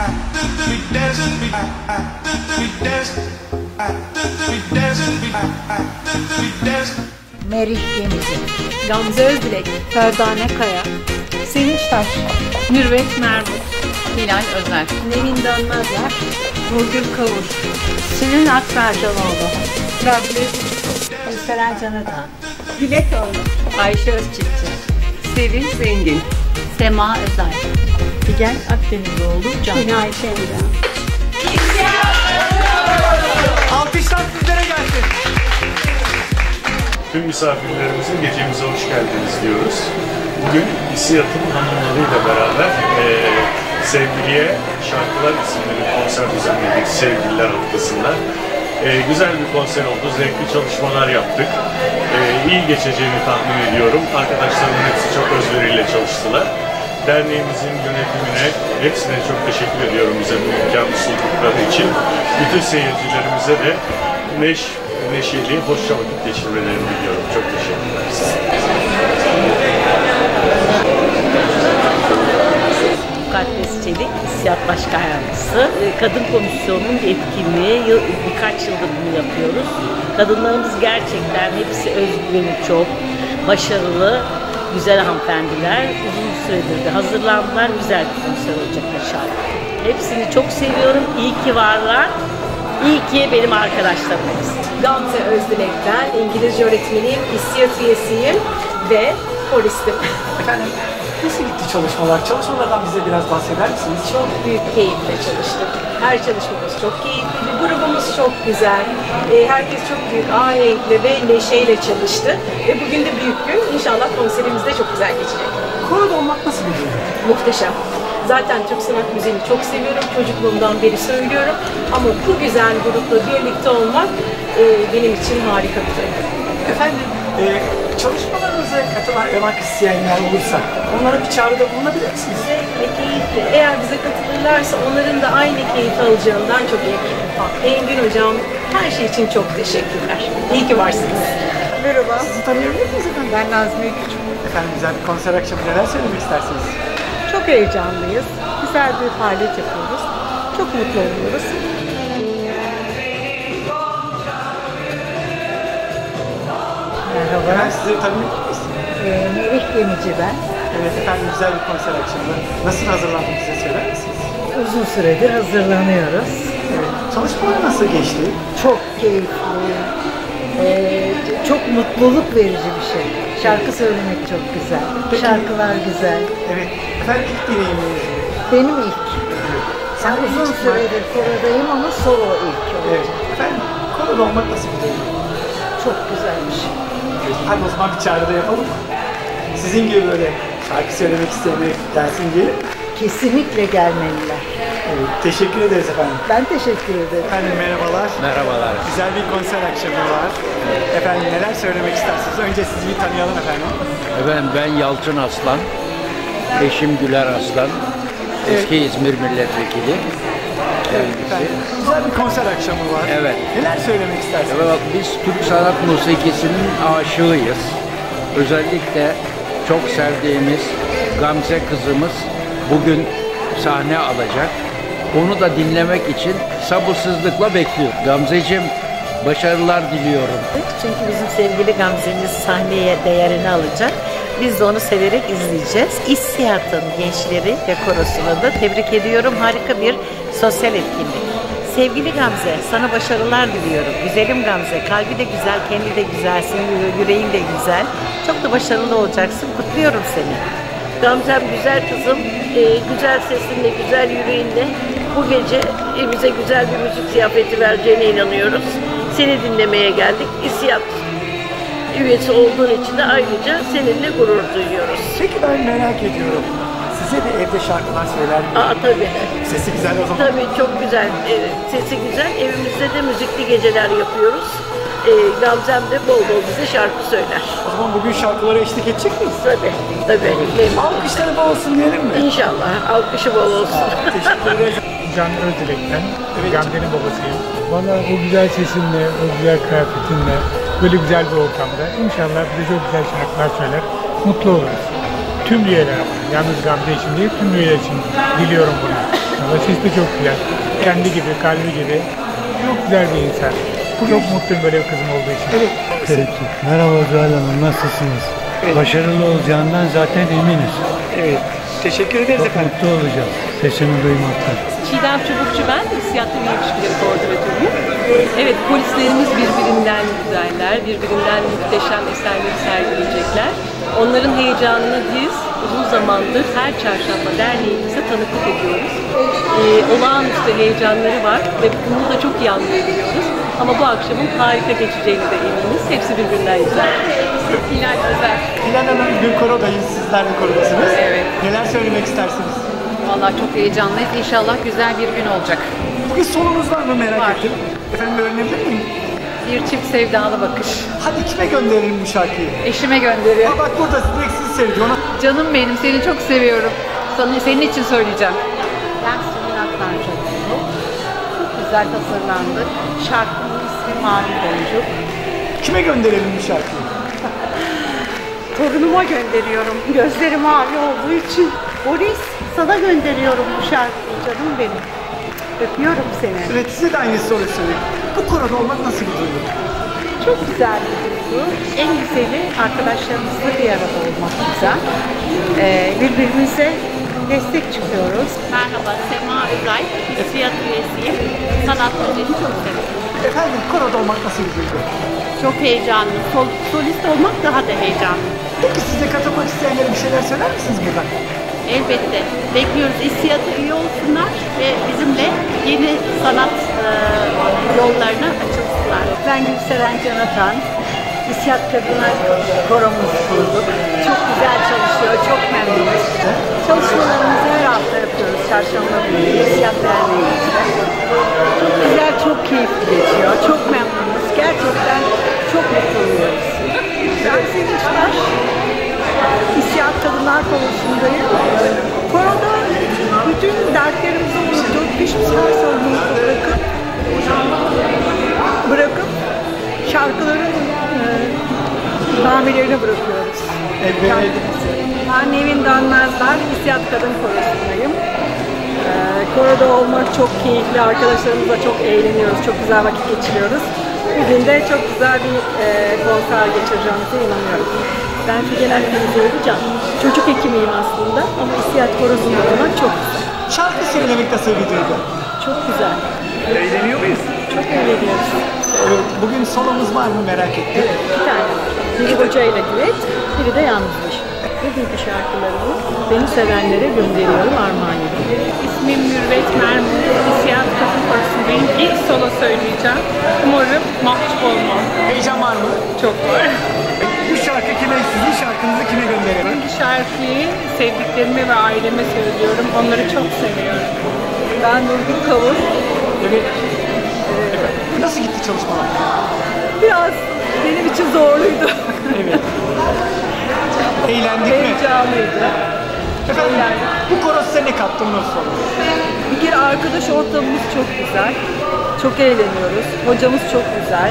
Merih Gemici, Gamze Özdilek, Ferdane Kaya, Sevinç Taş, Mürvet Mervut, Hilal Özer, Nevin Dönmezler, Nurgül Kavur, Sülün Akbercanoğlu, Rabbi Seren Canıdan, Dilek Oğlu, Ayşe Özçiftçi, Sevin Zengin, Sema Özer, Figen Akdenizoğlu, Can. Günay Şencan. Alkışlar sizlere gelsin. Tüm misafirlerimizin gecemize hoş geldiniz diyoruz. Bugün İSİAD'ın hanımlarıyla beraber Sevgiliye Şarkılar isimli bir konser düzenledik Sevgililer Haftası'nda. Güzel bir konser oldu, zevkli çalışmalar yaptık. İyi geçeceğini tahmin ediyorum. Arkadaşlarımın hepsi çok özveriyle çalıştılar. Derneğimizin yönetimine, hepsine çok teşekkür ediyorum bize bu imkanı sundukları için. Bütün seyircilerimize de neşeli, hoşça vakit geçirmelerini diliyorum. Çok teşekkürler. Mukaddes Çelik, İSİAD Başkan Yardımcısı. Kadın Komisyonu'nun bir etkinliği, birkaç yıldır bunu yapıyoruz. Kadınlarımız gerçekten hepsi özgüveni çok, başarılı, güzel hanımefendiler. Uzun süredir de hazırlandılar, güzel bir konser olacak inşallah. Hepsini çok seviyorum, iyi ki varlar, iyi ki benim arkadaşlarım hepsi. Gamze Özdilek'ten İngilizce öğretmeniyim, İSİAD üyesiyim ve polistim. Efendim, nasıl gitti çalışmalar? Çalışmalardan bize biraz bahseder misiniz? Çok büyük keyifle çalıştık. Her çalışmamız çok keyifli, grubumuz çok güzel. Herkes çok büyük ahenkle ve neşeyle çalıştı. Ve bugün de büyük gün. İnşallah konserimiz de çok güzel geçecek. Koroda olmak nasıl bir duygu? Muhteşem. Zaten Türk sanat müziğini çok seviyorum. Çocukluğumdan beri söylüyorum. Ama bu güzel grupla birlikte olmak benim için harika bir duygu. Efendim, çalışmalarınıza katılmak isteyenler olursa onlara bir çağrıda bulunabilir misiniz? Zevkle, keyifle. Eğer bize katılırlarsa onların da aynı keyif alacağından çok eminim. Engin Hocam, her şey için çok teşekkürler. İyi ki varsınız. Merhaba, Sizi tanıyabilir miyiz efendim? ben Nazmiye Küçük. Efendim, güzel bir konser akşamı, neler söylemek istersiniz? Çok heyecanlıyız. Güzel bir faaliyet yapıyoruz. Çok mutlu oluyoruz. Merhaba, Efendim, sizi tanıyabilir miyiz? Merih Gemici ben. Evet efendim, güzel bir konser akşamı. Nasıl hazırlandınız bize söyler misiniz? Uzun süredir hazırlanıyoruz. Evet. Çalışmalar nasıl geçti? Çok keyifli, çok mutluluk verici bir şey. Şarkı söylemek çok güzel, Peki. şarkılar güzel. Evet. Efendim, ilk deneyiminiz mi? Benim ilk. Ben Sen uzun süredir korodayım ama solo ilk Evet. olacak. Efendim, koroda olmak nasıl bir duygu? Çok güzelmiş. Hadi o zaman bir çağrıda yapalım mı? Sizin gibi böyle şarkı söylemek isteyenler gelsin diyelim. Kesinlikle gelmeliler. Evet, teşekkür ederiz efendim. Ben teşekkür ederim. Efendim merhabalar. Merhabalar. Güzel bir konser akşamı var. Efendim neler söylemek istersiniz? Önce sizi bir tanıyalım efendim. Efendim ben Yalçın Aslan, eşim Güler Aslan, eski İzmir Milletvekili. Efendim, güzel bir konser akşamı var. Evet. Neler söylemek istersiniz? Evet, bak, biz Türk sanat musikisinin aşığıyız. Özellikle çok sevdiğimiz Gamze kızımız bugün sahne alacak. Onu da dinlemek için sabırsızlıkla bekliyorum. Gamzeciğim, başarılar diliyorum. Çünkü bizim sevgili Gamze'miz sahneye değerini alacak. Biz de onu severek izleyeceğiz. İSİAD'ın gençleri ve korosunu da tebrik ediyorum. Harika bir sosyal etkinlik. Sevgili Gamze, sana başarılar diliyorum. Güzelim Gamze, kalbi de güzel, kendi de güzel, senin yüreğin de güzel. Çok da başarılı olacaksın. Kutluyorum seni. Gamzem güzel kızım, güzel sesinle, güzel yüreğinle bu gece bize güzel bir müzik ziyafeti vereceğine inanıyoruz. Seni dinlemeye geldik. İSİAD üyesi olduğun için de ayrıca seninle gurur duyuyoruz. Peki ben merak ediyorum. Size de evde şarkılar söyler mi? Tabii. Sesi güzel o zaman. Tabii çok güzel. Sesi güzel. Evimizde de müzikli geceler yapıyoruz. Gamzem de bol bol bize şarkı söyler. O zaman bugün şarkılara eşlik edecek miyiz? Tabii. Alkışları bol olsun diyelim mi? İnşallah. Alkışı bol olsun. Teşekkür ederiz. Can Özdilek'ten, Gamze'nin babasıyım. Bana bu güzel sesinle, o güzel kıyafetinle, böyle güzel bir ortamda inşallah bize çok güzel şarkılar söyler, mutlu oluruz. Tüm üyeler ama, yalnız Gamze için değil, tüm üyeler için diliyorum bunu. maşallah. Sesi de çok güzel. Kendi gibi, kalbi gibi. Çok güzel bir insan. Çok mutluyum böyle bir kızım olduğu için. Evet. Peki. Merhaba Zuhal Hanım, nasılsınız? Evet. Başarılı olacağından zaten eminiz. Evet. Teşekkür ederiz Çok efendim. mutlu olacağız sesini duymaktan. Çiğdem Çubukçu ben, hissiyatlı bir ilişkileri koordinatörüyüm. Evet, polislerimiz birbirinden güzeller, birbirinden muhteşem eserleri sergileyecekler. Onların heyecanını biz uzun zamandır her çarşamba derneğimizde tanıklık ediyoruz. Olağanüstü heyecanları var ve bunu da çok iyi anlayabiliyoruz. Ama bu akşamın harika geçeceğini de eminiz. Hepsi birbirinden güzel. Hilal Özer. Hilal Hanım, bugün korodayız. Sizler de korodasınız. Evet. Neler söylemek istersiniz? Vallahi çok heyecanlıyız. İnşallah güzel bir gün olacak. Bugün sonumuz var mı merak Var. ettim. Efendim öğrenebilir miyim? Bir çift sevdalı bakış. Hadi kime gönderelim bu şarkıyı? Eşime gönderiyor. Aa, bak burada direkt sizi sevdi. Ona... Canım benim, seni çok seviyorum. Senin için söyleyeceğim. Ben Sümeyye Aktancıoğlu. Çok güzel tasarlandık. Şarkının ismi Mavi Boncuk. Kime gönderelim bu şarkıyı? Torunuma gönderiyorum. Gözleri mavi olduğu için. Boris, sana gönderiyorum bu şarkıyı canım benim. Öpüyorum seni. Evet, size de aynı soru sorayım. Bu koroda olmak nasıl bir duygu? Çok güzel bir duygu. En güzeli arkadaşlarımızla bir arada olmak güzel. Birbirimize destek çıkıyoruz. Merhaba, Sema Özay, hissiyat üyesiyim. Sanat projesi çok seviyorum. Efendim, koroda olmak nasıl bir duygu? Çok heyecanlı. Solist olmak daha da heyecanlı. Peki size katılmak isteyenlere bir şeyler söyler misiniz buradan? Elbette. Bekliyoruz. Hissiyata üye olsunlar ve bizimle yeni sanat yollarına açılsınlar. Ben Gülseren Canatan. Hissiyat Kadınlar Koromuzu kurduk. Çok güzel çalışıyor, çok memnunuz. Çalışmalarımızı her hafta yapıyoruz çarşamba günü Hissiyat Derneğimizde. Çok güzel, çok keyifli geçiyor. Çok memnunuz. Gerçekten çok mutlu oluyoruz. Ben Sevinç Baş, Hissiyat Kadınlar Korosu'ndayım. Koroda bütün dertlerimizi unutup, hiçbir her sorunumuzu bırakıp şarkıların namelerine bırakıyoruz. Evet. Ben Nevin Dönmezler, Hissiyat Kadın Korosu'ndayım. Koroda olmak çok keyifli, arkadaşlarımızla çok eğleniyoruz, çok güzel vakit geçiriyoruz. Bugün de çok güzel bir konser geçireceğimize inanıyorum. Ben Figen Akdeniz'e olacağım. Çocuk hekimiyim aslında ama Hissiyat Korosu'nda olmak çok güzel. Şarkı söylemek nasıl bir duygu? Çok güzel. Eğleniyor muyuz? Çok eğleniyoruz. Evet, bugün solomuz var mı merak ettim. Evet, iki tane var. Biri hocayla düet, biri de yalnızmış. Bugünkü şarkılarımı beni sevenlere gönderiyorum, armağan ediyorum. İsmim Mürvet Mermur, hissiyat kadın korosundayım. İlk solo söyleyeceğim. Umarım mahcup olmam. Heyecan var mı? Çok var. Bu şarkı kime, sizin şarkınızı kime gönderelim? Bu şarkıyı sevdiklerime ve aileme söylüyorum. Onları çok seviyorum. Ben Nurgül Kavur. Evet. Nasıl gitti çalışmalar? Biraz benim için zorluydu. Evet. Eğlendik mi? Heyecanlıydı. Efendim, bu koro size ne kattı onu sorun. Bir kere arkadaş ortamımız çok güzel. Çok eğleniyoruz. Hocamız çok güzel.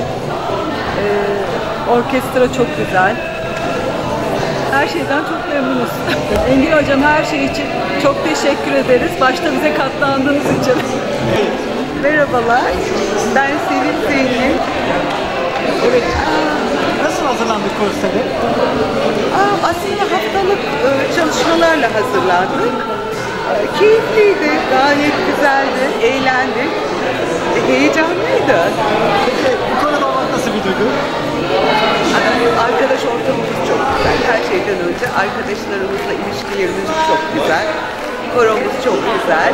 Orkestra çok güzel. Her şeyden çok memnunuz. Engin Hocam her şey için çok teşekkür ederiz. Başta bize katlandığınız için. Evet. Merhabalar. Ben Sevil Zeynep. Evet. Nasıl hazırlandık konsere? Aslında haftalık çalışmalarla hazırlandık. Keyifliydi, gayet güzeldi, eğlendik. Heyecanlıydı. Peki bu konuda olmak nasıl bir duygu? Arkadaş ortamımız çok güzel. Her şeyden önce arkadaşlarımızla ilişkilerimiz çok güzel. Koromuz çok güzel.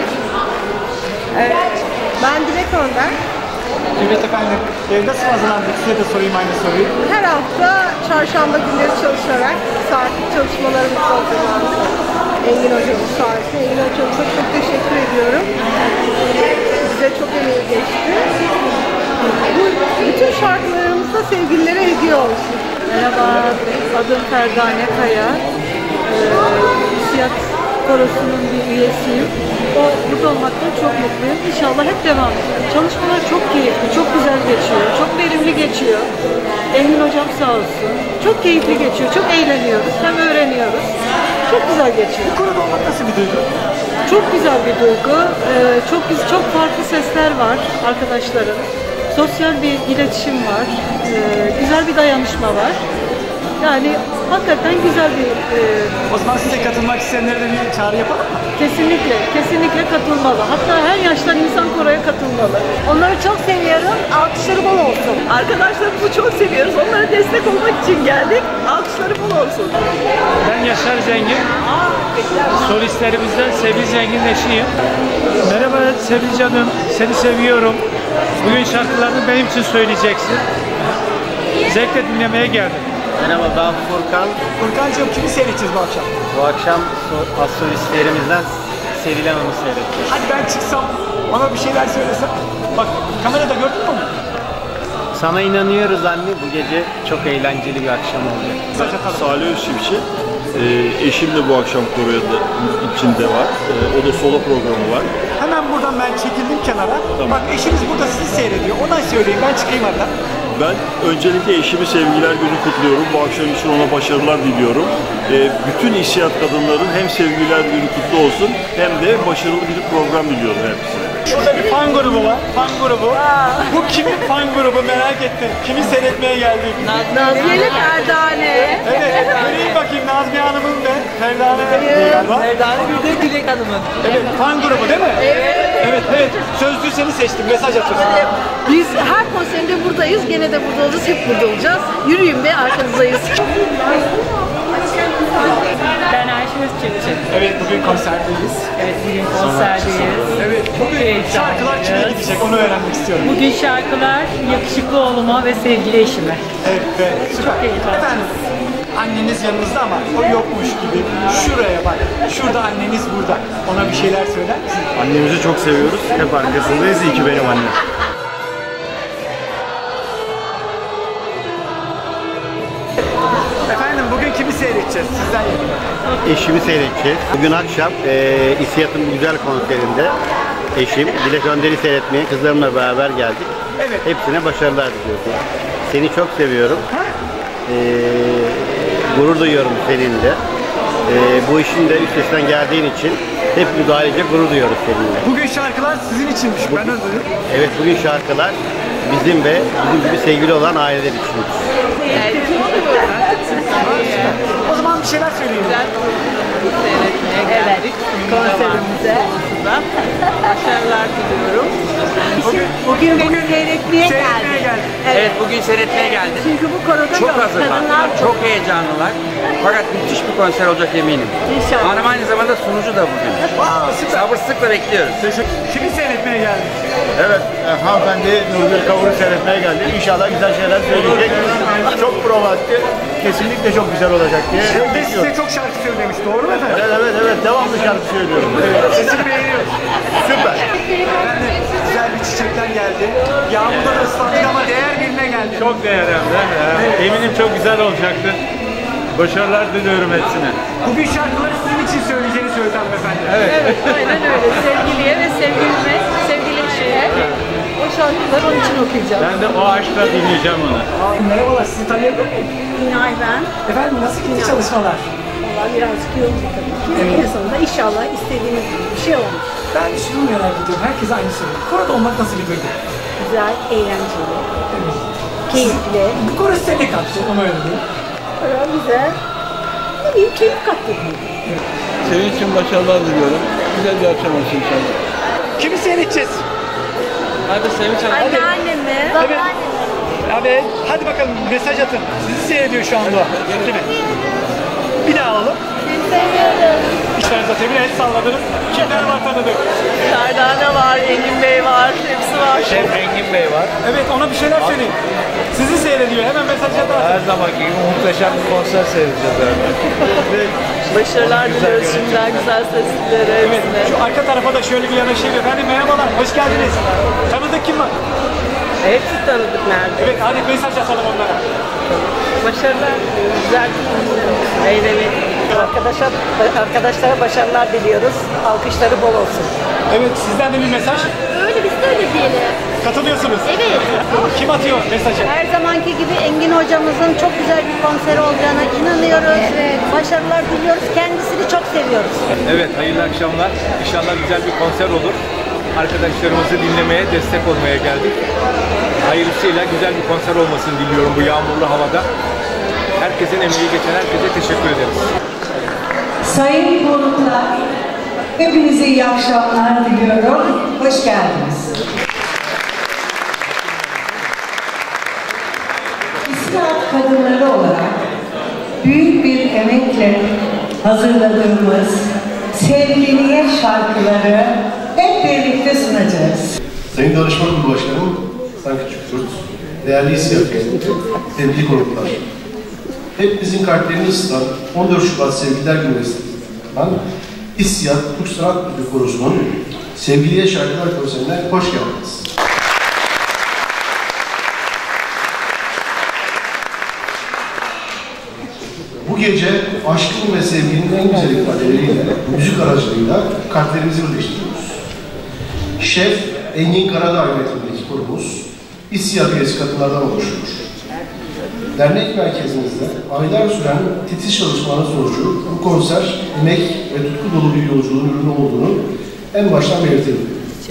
Ben Dilek Önder. Evet efendim. Nasıl hazırlandık? Size de sorayım aynı soruyu. Her hafta çarşamba günleri çalışarak saatlik çalışmalarımızı hazırlandık. Engin Hocamız sayesinde. Engin Hocamıza çok teşekkür ediyorum. Bize çok emeği geçti. Bu bütün şarkılarımızda sevgililere hediye olsun. Merhaba, adım Ferdane Kaya. Hissiyat Korosu'nun bir üyesiyim. Burada olmaktan çok mutluyum. İnşallah hep devam edecek. Çalışmalar çok keyifli, çok güzel geçiyor, çok verimli geçiyor. Engin Hocam sağ olsun. Çok keyifli geçiyor, çok eğleniyoruz, hem öğreniyoruz. Çok güzel geçiyor. Bu konuda olmak nasıl bir duygu? Çok güzel bir duygu. Çok farklı sesler var arkadaşların. Sosyal bir iletişim var. Güzel bir dayanışma var. Yani hakikaten güzel bir... O zaman size katılmak isteyenlere de bir çağrı yapalım mı? Kesinlikle katılmalı. Hatta her yaştan insan koroya katılmalı. Onları çok seviyorum. Alkışları bol olsun. Arkadaşlarımızı çok seviyoruz. Onlara destek olmak için geldik. Alkışları bol olsun. Ben Yaşar Zengin. Solistlerimizden Sevil Zengin'in eşiyim. Merhaba Sevil canım, seni seviyorum. Bugün şarkılarını benim için söyleyeceksin. Zevkle dinlemeye geldim. Merhaba, ben Furkan. Furkancığım, kimi seyredeceğiz bu akşam? Bu akşam solistlerimizden Sevil Hanım'ı seyredeceğiz. Hadi ben çıksam, ona bir şeyler söylesem. Bak, kamerada gördün mü onu? Sana inanıyoruz anne, bu gece çok eğlenceli bir akşam olacak. Salih Özçivçi, eşim de bu akşam koroya da içinde var. O da solo programı var. Hemen buradan ben çekildim kenara. Tamam. Bak eşiniz burada sizi seyrediyor. Ona söyleyin, ben çıkayım hatta. Ben öncelikle eşimi Sevgiler Günü kutluyorum. Bu akşam için ona başarılar diliyorum. Bütün hissiyat kadınların hem Sevgiler Günü kutlu olsun hem de başarılı bir program diliyorum hepsine. Şurada bir fan grubu var. Fan grubu. Bu kimin fan grubu merak ettim. Kimi seyretmeye geldik? Nazmiye Ferdane. Evet, göreyim bakayım Nazmiye Hanım'ın ve Ferdane galiba. Ferdane bir de Dilek Hanım'ın. Evet, fan grubu değil mi? Evet. Sözlü seni seçtim, mesaj atıyorsun. Biz her konserinde buradayız. Gene de burada olacağız. Hep burada olacağız. Yürüyün be, arkanızdayız. Ben Ayşe Özçivçi. Evet, bugün konserdeyiz. Evet, bugün konserdeyiz. Evet, bugün şarkılar kime gidecek onu öğrenmek istiyorum. Bugün şarkılar yakışıklı oğluma ve sevgili eşime. Evet, süper. Çok heyecanlı. Efendim, anneniz yanınızda ama o yokmuş gibi. Şuraya bak, şurada anneniz burada. Ona bir şeyler söyler misin? Annemizi çok seviyoruz. Hep arkasındayız. İyi ki benim annem. Efendim, bugün kimi seyredeceğiz? Sizden yapın. Eşimi seyredeceğiz. Bugün akşam İSİAD'ın bu güzel konserinde eşim Dilek Önder'i seyretmeye kızlarımla beraber geldik. Evet. Hepsine başarılar diliyorum. Seni çok seviyorum. Gurur duyuyorum seninle. Bu işin de üstesinden geldiğin için hepimiz ailece gurur duyuyoruz seninle. Bugün şarkılar sizin içinmiş. Ben öyle duydum. Evet, bugün şarkılar bizim ve bizim gibi sevgili olan aileler için. O zaman bir şeyler söyleyin. Evet, konserimize başarılar diliyorum. Bugün beni seyretmeye geldi. Evet, bugün seyretmeye geldim. Çünkü bu koroda Çok hazırlandılar, çok heyecanlılar. Fakat müthiş bir konser olacak eminim. İnşallah. Hanım aynı zamanda sunucu da bugün. Sabırsızlıkla bekliyoruz. Kimi seyretmeye geldik? Evet, hanımefendi Nurgül Kavur'u seyretmeye geldi. İnşallah güzel şeyler söyleyecek. Çok prova attı. Kesinlikle çok güzel olacak diye Ve size bekliyorum. çok şarkı söylemiş, doğru mu efendim? Evet, devamlı şarkı söylüyorum. Evet, sesini beğeniyoruz. Süper. Efendim, güzel bir çiçekler geldi. Yağmurda da ıslandık ama değer birine geldi. Çok değer hem de. Eminim çok güzel olacaktır. Başarılar diliyorum hepsine. Bugün şarkıları sizin için söyleyeceğini söyledi hanımefendi. Evet, aynen öyle. Sevgiliye ve sevgili eşine o şarkıları onun için okuyacağım. Ben de o aşkla dinleyeceğim onu. Merhabalar, sizi tanıyabilir miyim? Günay ben. Efendim, nasıl gitti çalışmalar? Valla birazcık yorucu tabii ki. En sonunda inşallah istediğimiz gibi bir şey olmuş. Ben şunu merak ediyorum, herkes aynı soruyor. Koroda olmak nasıl bir duygu? Güzel, eğlenceli, keyifli. Bu koro size ne kattı, onu öyle diyeyim. Koro güzel. Ne bileyim, keyif kattı diyeyim. Senin için başarılar diliyorum. Güzel bir akşam olsun inşallah. Kimi seyredeceğiz? Hadi Sevinç Hanım. Anneannemi, Evet, hadi bakalım mesaj atın. Sizi seyrediyor şu anda. Kimi? Bir daha alalım. seni seviyorum. İşlerinize tabii el salladınız. Kimler var tanıdık? Ferdane var, Engin Bey var, hepsi var. Şef Engin Bey var. Evet, ona bir şeyler söyleyin. Sizi seyrediyor, hemen mesaj atın. Her zamanki gibi muhteşem bir konser seyredeceğiz herhalde. Başarılar diliyoruz şimdiden güzel seslilere. Evet, şu arka tarafa da şöyle bir yanaşayım. Efendim merhabalar, hoş geldiniz. Tanıdık kim var? Hepsi tanıdık nerede? Evet, hadi mesaj atalım onlara. Başarılar, güzel bir konser. Eğlenelim. Arkadaşlara başarılar diliyoruz. Alkışları bol olsun. Evet, sizden de bir mesaj. Öyle biz de öyle diyelim. Katılıyorsunuz. Evet. Kim atıyor mesajı? Her zamanki gibi Engin hocamızın çok güzel bir konser olacağına inanıyoruz. Evet. Başarılar diliyoruz. Kendisini çok seviyoruz. Evet, hayırlı akşamlar. İnşallah güzel bir konser olur. Arkadaşlarımızı dinlemeye, destek olmaya geldik. Hayırlısıyla güzel bir konser olmasını diliyorum bu yağmurlu havada. Herkesin emeği geçen herkese teşekkür ederiz. Sayın konuklar, hepinize iyi akşamlar diliyorum. Hoş geldiniz. İslam kadınları olarak büyük bir emekle hazırladığımız sevgiliye şarkıları hep birlikte sunacağız. Sayın Danışman Kurulu Başkanım, Sayın Küçüktürk, değerli hissiyatçılar, sevgili konuklar, hepimizin kalplerini ısıtan 14 Şubat Sevgililer Günü vesilesiyle Hissiyat Türk Sanat Müziği Korosu'nun Sevgiliye Şarkılar Konserine hoş geldiniz. Bu gece aşkın ve sevginin en güzel ifadeleriyle, müzik aracılığıyla kalplerimizi birleştiriyoruz. Şef Engin Karadağ yönetimindeki kurumuz, Hissiyat üyesi kadınlardan oluşuyor. Dernek merkezimizde aylar süren titiz çalışmaların sonucu bu konser, emek ve tutku dolu bir yolculuğun ürünü olduğunu en baştan belirtelim.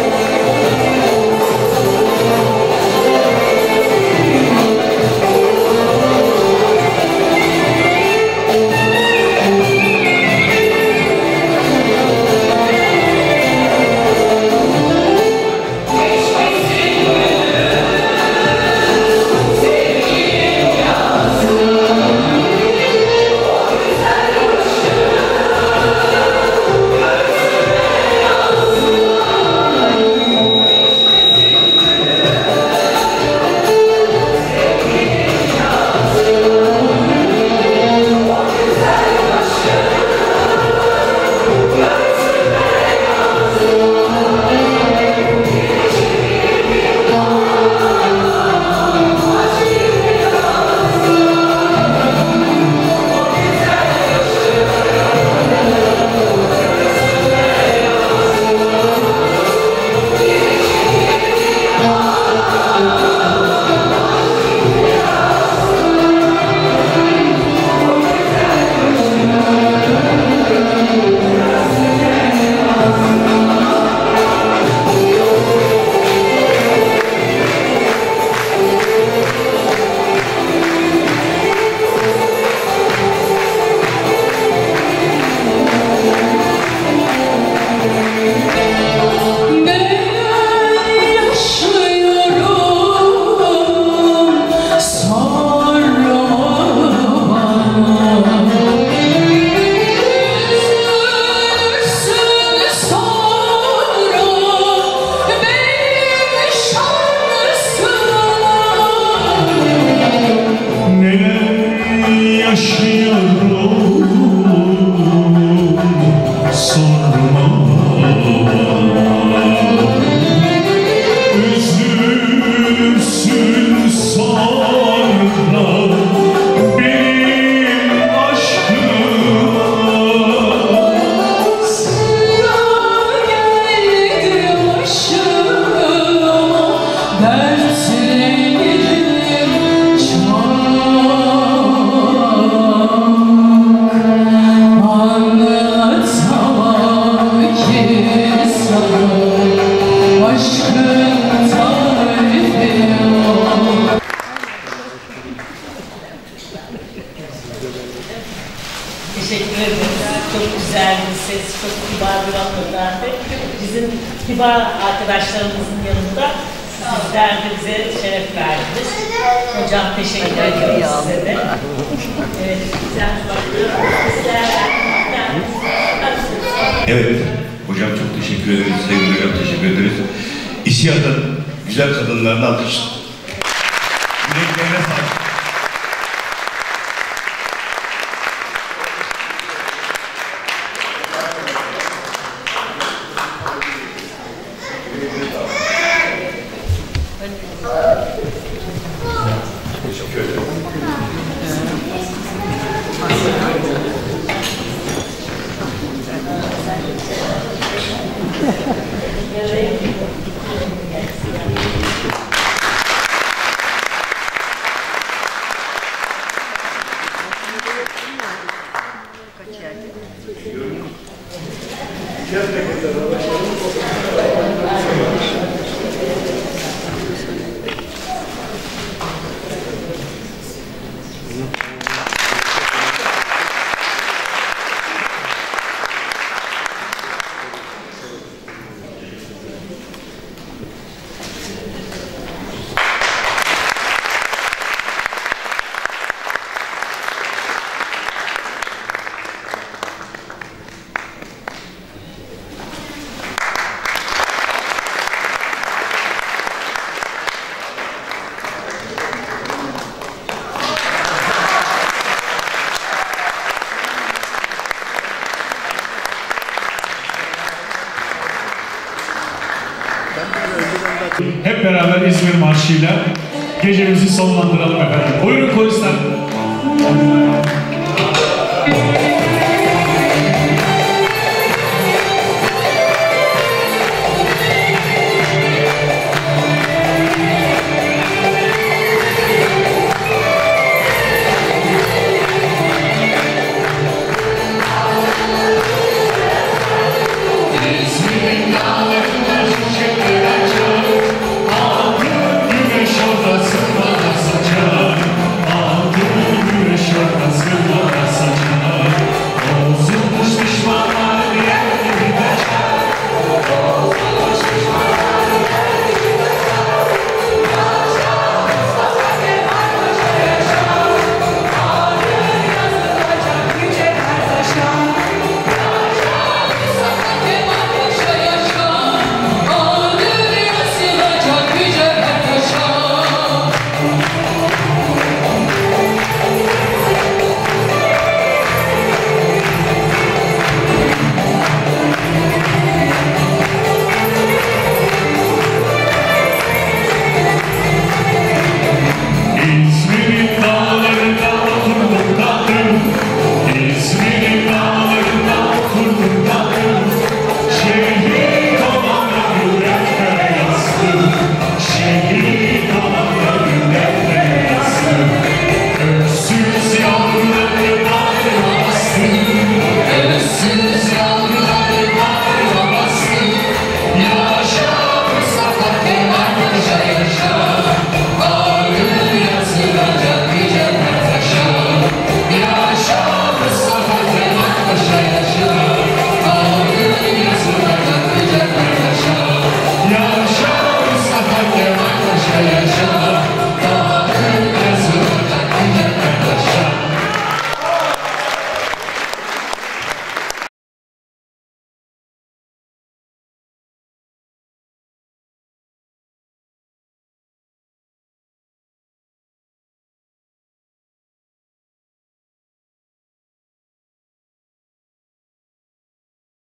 Teşekkür ederim. Çok güzel bir ses, çok kibar bir hanımefendi. Bizim kibar arkadaşlarımızın yanında sizler de bize şeref verdiniz. Hocam teşekkür ediyorum size de. Evet, güzel Evet, hocam çok teşekkür ederiz. Sevgili hocam teşekkür ederiz. İSİAD'ın güzel kadınlarını alkış. Yüreklerine sağlık. Teşekkür ederim. Hep beraber İzmir Marşı'yla gecemizi sonlandıralım efendim. Buyurun koristler.